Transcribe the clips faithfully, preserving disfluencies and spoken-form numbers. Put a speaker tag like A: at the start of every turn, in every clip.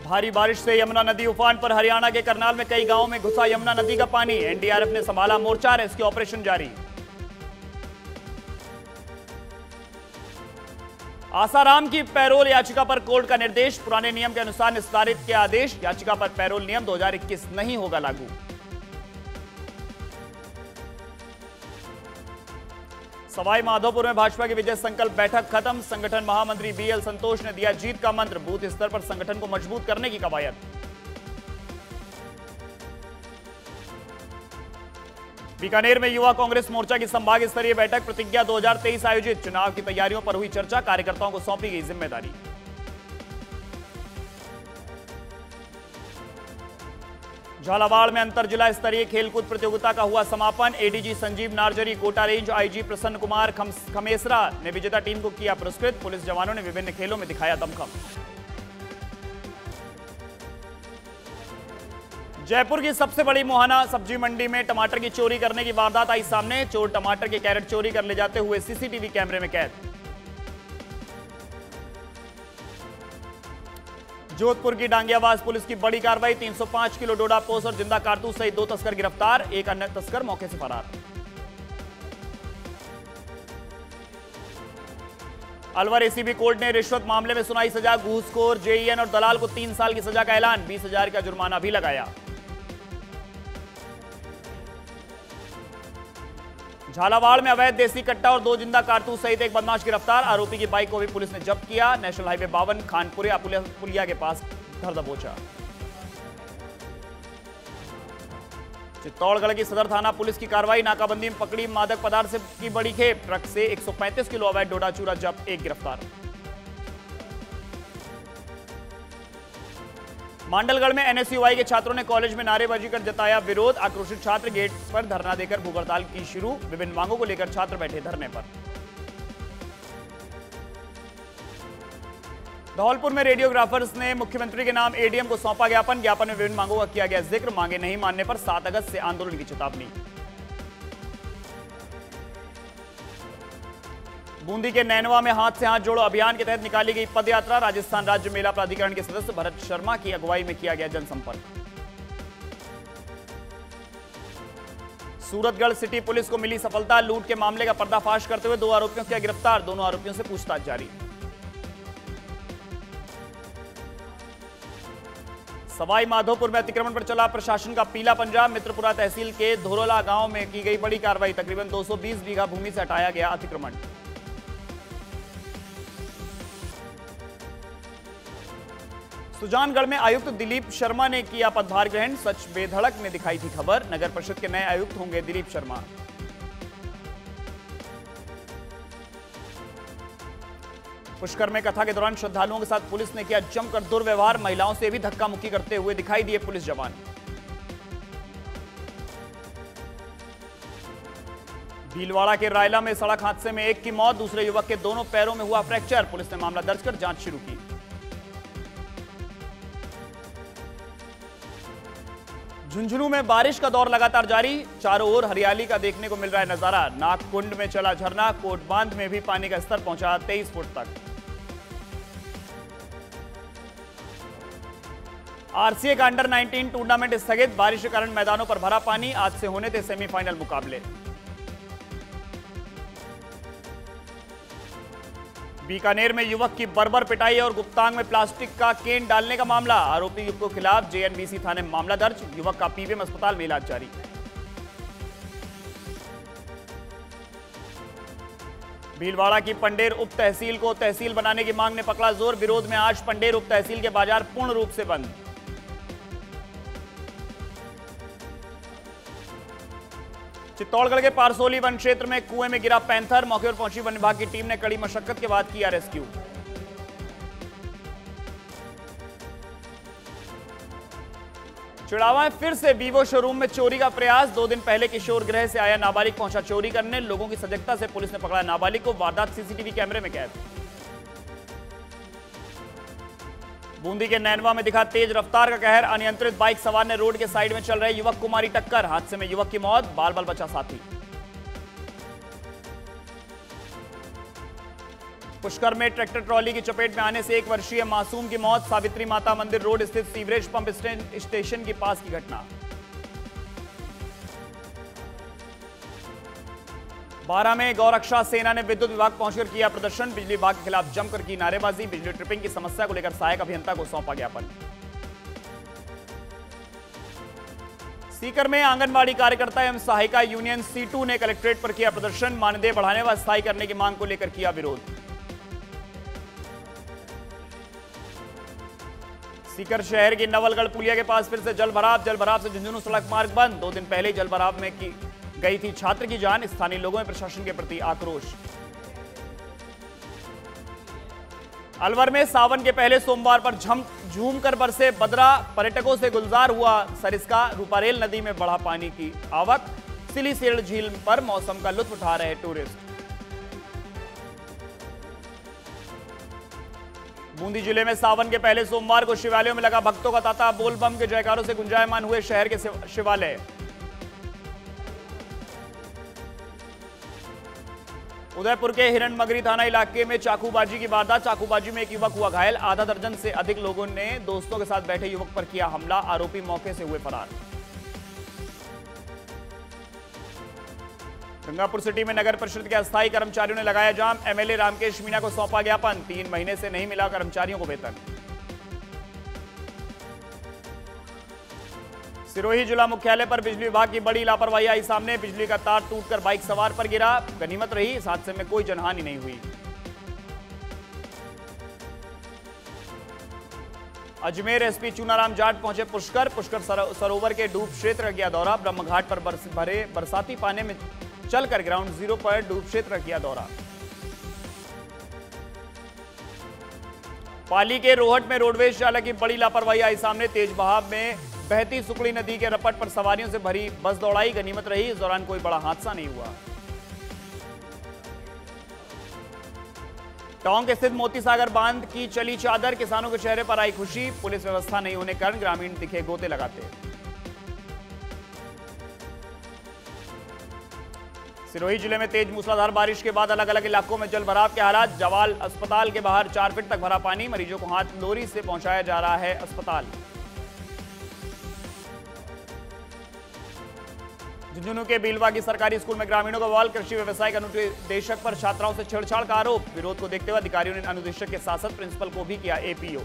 A: भारी बारिश से यमुना नदी उफान पर। हरियाणा के करनाल में कई गांवों में घुसा यमुना नदी का पानी। एनडीआरएफ ने संभाला मोर्चा, रेस्क्यू ऑपरेशन जारी। आसाराम की पैरोल याचिका पर कोर्ट का निर्देश। पुराने नियम के अनुसार निस्तारित किया आदेश। याचिका पर पैरोल नियम दो हज़ार इक्कीस नहीं होगा लागू। सवाई माधोपुर में भाजपा की विजय संकल्प बैठक खत्म। संगठन महामंत्री बीएल संतोष ने दिया जीत का मंत्र। बूथ स्तर पर संगठन को मजबूत करने की कवायद। बीकानेर में युवा कांग्रेस मोर्चा की संभाग स्तरीय बैठक। प्रतिज्ञा दो हज़ार तेईस आयोजित। चुनाव की तैयारियों पर हुई चर्चा। कार्यकर्ताओं को सौंपी गई जिम्मेदारी। झालावाड़ में अंतर जिला स्तरीय खेलकूद प्रतियोगिता का हुआ समापन। ADG Sanjeev Narzary, Kota range IG Prasanna Kumar Khamesra ने विजेता टीम को किया पुरस्कृत। पुलिस जवानों ने विभिन्न खेलों में दिखाया दमखम। जयपुर की सबसे बड़ी मुहाना सब्जी मंडी में टमाटर की चोरी करने की वारदात आई सामने। चोर टमाटर के कैरेट चोरी कर ले जाते हुए सीसीटीवी कैमरे में कैद। जोधपुर की डांगियाबाज पुलिस की बड़ी कार्रवाई। तीन सौ पाँच किलो डोडा पोस्त और जिंदा कारतूस सहित दो तस्कर गिरफ्तार। एक अन्य तस्कर मौके से फरार। अलवर एसीबी कोर्ट ने रिश्वत मामले में सुनाई सजा। घूसखोर, जेईएन और दलाल को तीन साल की सजा का ऐलान। बीस हजार का जुर्माना भी लगाया। झालावाड़ में अवैध देसी कट्टा और दो जिंदा कारतूस सहित एक बदमाश गिरफ्तार। आरोपी की बाइक को भी पुलिस ने जब्त किया। नेशनल हाईवे बावन खानपुरिया पुलिया के पास धर दबोचा। चित्तौड़गढ़ की सदर थाना पुलिस की कार्रवाई। नाकाबंदी में पकड़ी मादक पदार्थ की बड़ी खेप। ट्रक से एक सौ पैंतीस किलो अवैध डोडा चूरा जब्त, एक गिरफ्तार। मांडलगढ़ में एनएसयूआई के छात्रों ने कॉलेज में नारेबाजी कर जताया विरोध। आक्रोशित छात्र गेट पर धरना देकर भूख हड़ताल की शुरू। विभिन्न मांगों को लेकर छात्र बैठे धरने पर। धौलपुर में रेडियोग्राफर्स ने मुख्यमंत्री के नाम एडीएम को सौंपा ज्ञापन। ज्ञापन में विभिन्न मांगों का किया गया जिक्र। मांगे नहीं मानने पर सात अगस्त से आंदोलन की चेतावनी। बूंदी के नैनवा में हाथ से हाथ जोड़ो अभियान के तहत निकाली गई पदयात्रा। राजस्थान राज्य मेला प्राधिकरण के सदस्य भरत शर्मा की अगुवाई में किया गया जनसंपर्क। सूरतगढ़ सिटी पुलिस को मिली सफलता। लूट के मामले का पर्दाफाश करते हुए दो आरोपियों को किया गिरफ्तार। दोनों आरोपियों से पूछताछ जारी। सवाई माधोपुर में अतिक्रमण पर चला प्रशासन का पीला पंजा। मित्रपुरा तहसील के धोरोला गांव में की गई बड़ी कार्रवाई। तकरीबन दो सौ बीस बीघा भूमि से हटाया गया अतिक्रमण। सुजानगढ़ में आयुक्त दिलीप शर्मा ने किया पदभार ग्रहण। सच बेधड़क में दिखाई थी खबर। नगर परिषद के नए आयुक्त होंगे दिलीप शर्मा। पुष्कर में कथा के दौरान श्रद्धालुओं के साथ पुलिस ने किया जमकर दुर्व्यवहार। महिलाओं से भी धक्का मुक्की करते हुए दिखाई दिए पुलिस जवान। भीलवाड़ा के रायला में सड़क हादसे में एक की मौत। दूसरे युवक के दोनों पैरों में हुआ फ्रैक्चर। पुलिस ने मामला दर्ज कर जांच शुरू की। झुंझुनू में बारिश का दौर लगातार जारी। चारों ओर हरियाली का देखने को मिल रहा है नजारा। नागकुंड में चला झरना। कोट बांध में भी पानी का स्तर पहुंचा तेईस फुट तक। आरसीए का अंडर नाइनटीन टूर्नामेंट स्थगित। बारिश के कारण मैदानों पर भरा पानी। आज से होने थे सेमीफाइनल मुकाबले। बीकानेर में युवक की बर्बर पिटाई और गुप्तांग में प्लास्टिक का केन डालने का मामला। आरोपी युवक के खिलाफ जेएनबीसी थाने में मामला दर्ज। युवक का पीबीएम अस्पताल में इलाज जारी। भीलवाड़ा की पंडेर उप तहसील को तहसील बनाने की मांग ने पकड़ा जोर। विरोध में आज पंडेर उप तहसील के बाजार पूर्ण रूप से बंद। चित्तौड़गढ़ के पारसोली वन क्षेत्र में कुएं में गिरा पैंथर। मौके पर पहुंची वन विभाग की टीम ने कड़ी मशक्कत के बाद किया रेस्क्यू। चिड़ावा में फिर से वीवो शोरूम में चोरी का प्रयास। दो दिन पहले किशोर गृह से आया नाबालिग पहुंचा चोरी करने। लोगों की सजगता से पुलिस ने पकड़ा नाबालिग को। वारदात सीसीटीवी कैमरे में कैद। बूंदी के नैनवा में दिखा तेज रफ्तार का कहर। अनियंत्रित बाइक सवार ने रोड के साइड में चल रहे युवक को मारी टक्कर। हादसे में युवक की मौत। बाल बाल बचा साथी। पुष्कर में ट्रैक्टर ट्रॉली की चपेट में आने से एक वर्षीय मासूम की मौत। सावित्री माता मंदिर रोड स्थित सीवरेज पंप स्टेशन के पास की घटना। बारह में गौरक्षा सेना ने विद्युत विभाग पहुंचकर किया प्रदर्शन। बिजली विभाग के खिलाफ जमकर की नारेबाजी। बिजली ट्रिपिंग की समस्या को लेकर सहायक अभियंता को सौंपा ज्ञापन। सीकर में आंगनबाड़ी कार्यकर्ता एवं सहायिका यूनियन सीटू ने कलेक्ट्रेट पर किया प्रदर्शन। मानदेय बढ़ाने व स्थायी करने की मांग को लेकर किया विरोध। सीकर शहर की नवलगढ़ पुलिया के पास फिर से जलभराव। जलभराव से झुंझुनू सड़क मार्ग बंद। दो दिन पहले जलभराव में की गई थी छात्र की जान। स्थानीय लोगों में प्रशासन के प्रति आक्रोश। अलवर में सावन के पहले सोमवार पर झम झूम कर बरसे बदरा। पर्यटकों से गुलजार हुआ सरिस्का। रूपारेल नदी में बढ़ा पानी की आवक। सिलीसेड़ झील पर मौसम का लुत्फ उठा रहे टूरिस्ट। बूंदी जिले में सावन के पहले सोमवार को शिवालयों में लगा भक्तों का तांता। बोलबम के जयकारों से गुंजायमान हुए शहर के शिवालय। उदयपुर के हिरणमगरी थाना इलाके में चाकूबाजी की वारदात। चाकूबाजी में एक युवक हुआ घायल। आधा दर्जन से अधिक लोगों ने दोस्तों के साथ बैठे युवक पर किया हमला। आरोपी मौके से हुए फरार। गंगापुर सिटी में नगर परिषद के अस्थायी कर्मचारियों ने लगाया जाम। एमएलए रामकेश मीणा को सौंपा ज्ञापन। तीन महीने से नहीं मिला कर्मचारियों को वेतन। सिरोही जिला मुख्यालय पर बिजली विभाग की बड़ी लापरवाही आई सामने। बिजली का तार टूटकर बाइक सवार पर गिरा। गनीमत रही, इस हादसे में कोई जनहानि नहीं हुई। अजमेर एसपी चूनाराम जाट पहुंचे पुष्कर। पुष्कर सरोवर के डूब क्षेत्र का किया दौरा। ब्रह्मघाट पर बरस, भरे बरसाती पानी में चलकर ग्राउंड जीरो पर डूब क्षेत्र का किया दौरा। पाली के रोहट में रोडवेज चालक की बड़ी लापरवाही आई सामने। तेज बहाव में बहती सुकड़ी नदी के रपट पर सवारियों से भरी बस दौड़ाई। गनीमत रही, इस दौरान कोई बड़ा हादसा नहीं हुआ। टोंक स्थित मोती सागर बांध की चली चादर। किसानों के चेहरे पर आई खुशी। पुलिस व्यवस्था नहीं होने के कारण ग्रामीण दिखे गोते लगाते। सिरोही जिले में तेज मूसलाधार बारिश के बाद अलग अलग इलाकों में जलभराव के हालात। जवाल अस्पताल के बाहर चार फीट तक भरा पानी। मरीजों को हाथ लोरी से पहुंचाया जा रहा है अस्पताल। झुंझुनू के बीलवा की सरकारी स्कूल में ग्रामीणों का बवाल। कृषि व्यवसाय के अनुदेशक पर छात्राओं से छेड़छाड़ का आरोप। विरोध को देखते हुए अधिकारियों ने अनुदेशक के साथ साथ प्रिंसिपल को भी किया एपीओ।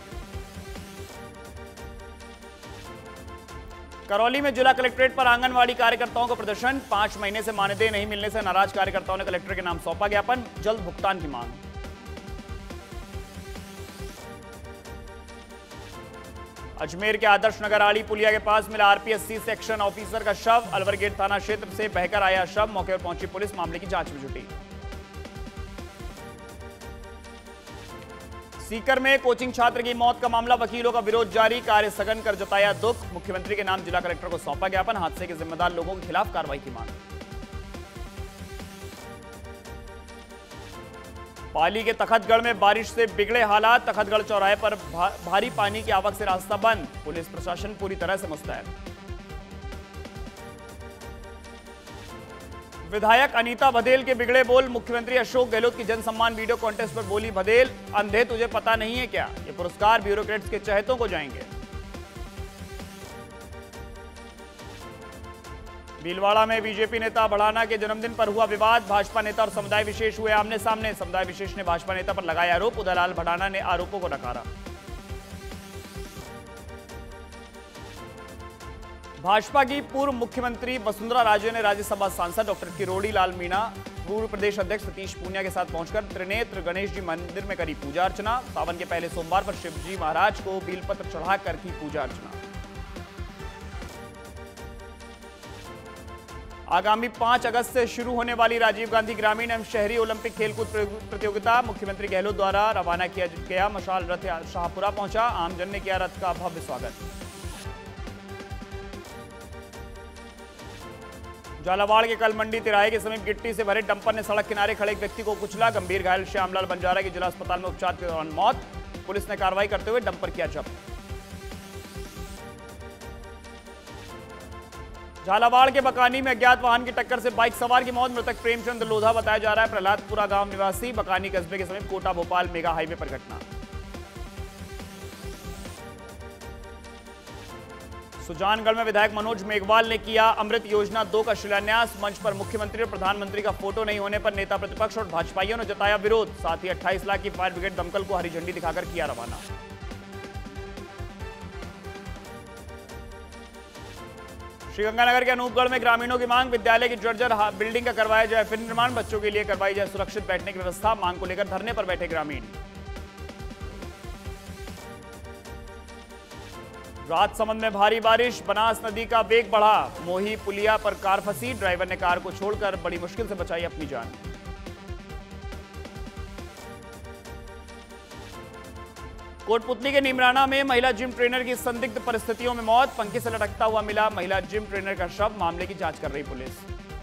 A: करौली में जिला कलेक्ट्रेट पर आंगनवाड़ी कार्यकर्ताओं का प्रदर्शन। पांच महीने से मानदेय नहीं मिलने से नाराज कार्यकर्ताओं ने कलेक्टर के नाम सौंपा ज्ञापन। जल्द भुगतान की मांग। अजमेर के आदर्श नगर आड़ी पुलिया के पास मिला आरपीएससी सेक्शन ऑफिसर का शव। अलवर गेट थाना क्षेत्र से बहकर आया शव। मौके पर पहुंची पुलिस मामले की जांच में जुटी। सीकर में कोचिंग छात्र की मौत का मामला। वकीलों का विरोध जारी। कार्य स्थगन कर जताया दुख। मुख्यमंत्री के नाम जिला कलेक्टर को सौंपा ज्ञापन। हादसे के जिम्मेदार लोगों के खिलाफ कार्रवाई की मांग। पाली के तखतगढ़ में बारिश से बिगड़े हालात। तखतगढ़ चौराहे पर भा, भारी पानी की आवक से रास्ता बंद। पुलिस प्रशासन पूरी तरह से मुस्तैद। विधायक अनीता भदेल के बिगड़े बोल। मुख्यमंत्री अशोक गहलोत की जन सम्मान वीडियो कॉन्टेस्ट पर बोली भदेल, अंधे तुझे पता नहीं है क्या? ये पुरस्कार ब्यूरोक्रेट्स के चहेतों को जाएंगे। भीलवाड़ा में बीजेपी नेता बढ़ाना के जन्मदिन पर हुआ विवाद। भाजपा नेता और समुदाय विशेष हुए आमने सामने। समुदाय विशेष ने भाजपा नेता पर लगाया आरोप। उदयलाल बढ़ाना ने आरोपों को नकारा। भाजपा की पूर्व मुख्यमंत्री वसुंधरा राजे ने राज्यसभा सांसद डॉक्टर किरोड़ी लाल मीणा, पूर्व प्रदेश अध्यक्ष सतीश पूनिया के साथ पहुंचकर त्रिनेत्र गणेश जी मंदिर में करी पूजा अर्चना। सावन के पहले सोमवार पर शिवजी महाराज को बेलपत्र चढ़ाकर की पूजा अर्चना। आगामी पांच अगस्त से शुरू होने वाली राजीव गांधी ग्रामीण एवं शहरी ओलंपिक खेलकूद प्रतियोगिता। मुख्यमंत्री गहलोत द्वारा रवाना किया गया मशाल रथ शाहपुरा पहुंचा। आमजन ने किया रथ का भव्य स्वागत। झालावाड़ के कलमंडी तिराहे के समीप गिट्टी से भरे डंपर ने सड़क किनारे खड़े एक व्यक्ति को कुचला। गंभीर घायल श्यामलाल बंजारा की जिला अस्पताल में उपचार के दौरान मौत। पुलिस ने कार्रवाई करते हुए डंपर किया जब्त। झालावाड़ के बकानी में अज्ञात वाहन की टक्कर से बाइक सवार की मौत। मृतक प्रेमचंद लोधा बताया जा रहा है। प्रहलादपुरा गांव निवासी, बकानी कस्बे के समीप कोटा भोपाल मेगा हाईवे पर घटना। सुजानगढ़ में विधायक मनोज मेघवाल ने किया अमृत योजना दो का शिलान्यास। मंच पर मुख्यमंत्री और प्रधानमंत्री का फोटो नहीं होने पर नेता प्रतिपक्ष और भाजपाइयों ने जताया विरोध। साथ ही अट्ठाईस लाख की फायर ब्रिगेड दमकल को हरी झंडी दिखाकर किया रवाना। श्रीगंगानगर के अनूपगढ़ में ग्रामीणों की मांग, विद्यालय की जर्जर बिल्डिंग का करवाया जाए फिर निर्माण, बच्चों के लिए करवाई जाए सुरक्षित बैठने की व्यवस्था। मांग को लेकर धरने पर बैठे ग्रामीण। राजसमंद में भारी बारिश, बनास नदी का वेग बढ़ा। मोही पुलिया पर कार फंसी, ड्राइवर ने कार को छोड़कर बड़ी मुश्किल से बचाई अपनी जान। कोटपुतली के नीमराना में महिला जिम ट्रेनर की संदिग्ध परिस्थितियों में मौत। पंखे से लटकता हुआ मिला महिला जिम ट्रेनर का शव। मामले की जांच कर रही पुलिस।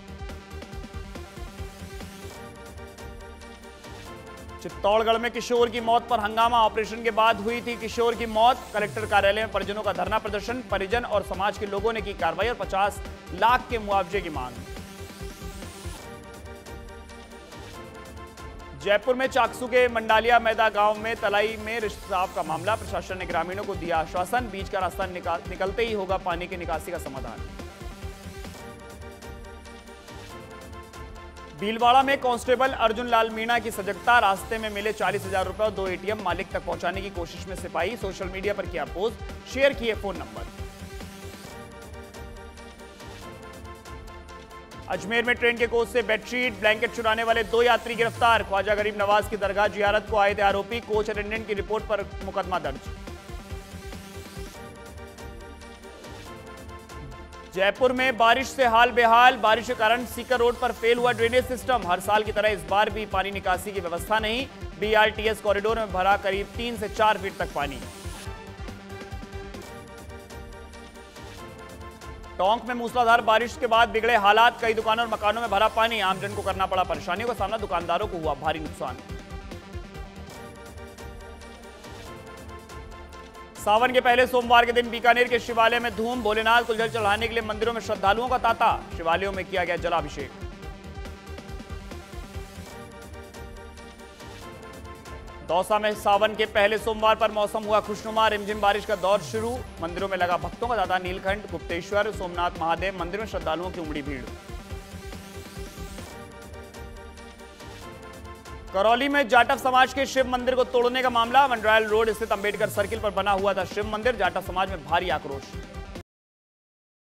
A: चित्तौड़गढ़ में किशोर की मौत पर हंगामा, ऑपरेशन के बाद हुई थी किशोर की मौत। कलेक्टर कार्यालय में परिजनों का धरना प्रदर्शन, परिजन और समाज के लोगों ने की कार्रवाई और पचास लाख के मुआवजे की मांग। जयपुर में चाकसू के मंडालिया मैदा गांव में तलाई में रिश्तेदार का मामला। प्रशासन ने ग्रामीणों को दिया आश्वासन, बीच का रास्ता निकाल, निकलते ही होगा पानी की निकासी का समाधान। भीलवाड़ा में कांस्टेबल अर्जुन लाल मीणा की सजगता, रास्ते में मिले चालीस हजार रुपए और दो एटीएम, मालिक तक पहुंचाने की कोशिश में सिपाही। सोशल मीडिया पर किया पोस्ट, शेयर किए फोन नंबर। अजमेर में ट्रेन के कोच से बेडशीट ब्लैंकेट चुराने वाले दो यात्री गिरफ्तार। ख्वाजा गरीब नवाज की दरगाह जियारत को आए थे आरोपी। कोच अटेंडेंट की रिपोर्ट पर मुकदमा दर्ज। जयपुर में बारिश से हाल बेहाल, बारिश के कारण सीकर रोड पर फेल हुआ ड्रेनेज सिस्टम। हर साल की तरह इस बार भी पानी निकासी की व्यवस्था नहीं। बीआरटीएस कॉरिडोर में भरा करीब तीन से चार फीट तक पानी। टोंक में मूसलाधार बारिश के बाद बिगड़े हालात, कई दुकानों और मकानों में भरा पानी। आमजन को करना पड़ा परेशानियों का सामना, दुकानदारों को हुआ भारी नुकसान। सावन के पहले सोमवार के दिन बीकानेर के शिवालय में धूम, भोलेनाथ को जल चढ़ाने के लिए मंदिरों में श्रद्धालुओं का तांता। शिवालयों में किया गया जलाभिषेक। दौसा में सावन के पहले सोमवार पर मौसम हुआ खुशनुमा, रिमझिम बारिश का दौर शुरू। मंदिरों में लगा भक्तों का तांता। नीलकंठ, गुप्तेश्वर, सोमनाथ महादेव मंदिर में श्रद्धालुओं की उमड़ी भीड़। करौली में जाटव समाज के शिव मंदिर को तोड़ने का मामला। मंडरायल रोड स्थित अंबेडकर सर्किल पर बना हुआ था शिव मंदिर। जाटव समाज में भारी आक्रोश।